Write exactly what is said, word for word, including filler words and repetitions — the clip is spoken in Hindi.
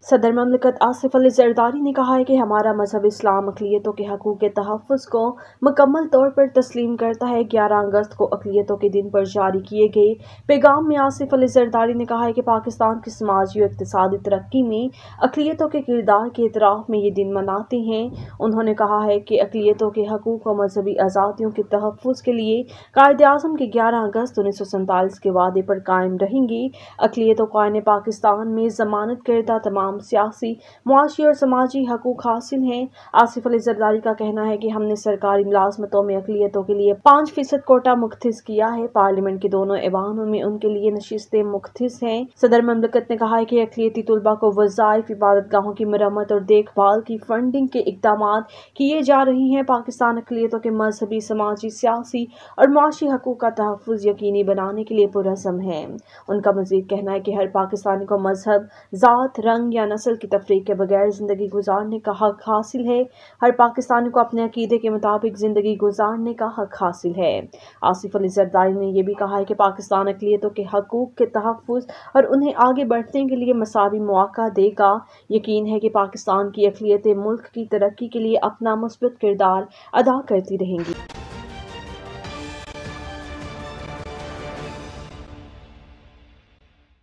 सदर ममलकत आसिफ अली जरदारी ने कहा है कि हमारा मजहब इस्लाम अक़लियतों के हकूक़ के तहफ़्फ़ुज़ को मुकम्मल तौर पर तस्लीम करता है। ग्यारह अगस्त को अक़लियतों के दिन पर जारी किए गए पैगाम में आसिफ अली जरदारी ने कहा है कि पाकिस्तान की समाजी और इक़्तिसादी तरक्की में अक़लियतों के किरदार के एतराफ़ में ये दिन मनाते हैं। उन्होंने कहा है कि अक़लियतों के हकूक़ और मजहबी आज़ादियों के तहफ़्फ़ुज़ के लिए कायद-ए-आज़म के ग्यारह अगस्त उन्नीस सौ सैंतालीस के वादे पर कायम रहेंगे। अक़लियतों को आईन पाकिस्तान में ज़मानत करदा तमाम सियासी, मुआशी और समाजी हकूक़ हासिल हैं। आसिफ अली जरदारी का कहना है कि हमने सरकारी मुलाजमतों में अक़लियतों के लिए पाँच फीसद कोटा मुख्तिस किया है। पार्लियामेंट के दोनों ऐवानों में उनके लिए नशिस्तें मुख्तिस हैं। सदर ममलकत ने कहा है कि अक़लियती तुलबा को वज़ाइफ, इबादतगाहों की मरम्मत और देखभाल की फंडिंग के इक़दामात किए जा रही हैं। पाकिस्तान अक़लियतों के मजहबी, समाजी, सियासी और मुआशी हकूक़ का तहफ़्फ़ुज़ यकीनी बनाने के लिए पुरअज़्म है। उनका मज़ीद कहना है कि हर पाकिस्तानी को मजहब, ज़ात, रंग या नस्ल की तफरीक के बगैर ज़िंदगी गुजारने का हक हासिल है। हर पाकिस्तानी को अपने अकीदे के मुताबिक ज़िंदगी गुजारने का हक हासिल है। आसिफ अली जरदारी ने यह भी कहा है कि पाकिस्तान अक़लियतों के हकूक़ के तहफ़्फ़ुज़ और उन्हें आगे बढ़ने के लिए मसावी मौक़ा देगा। यकीन है कि पाकिस्तान की अक़लियतें मुल्क की तरक्की के लिए अपना मुस्बत किरदार अदा करती रहेंगी।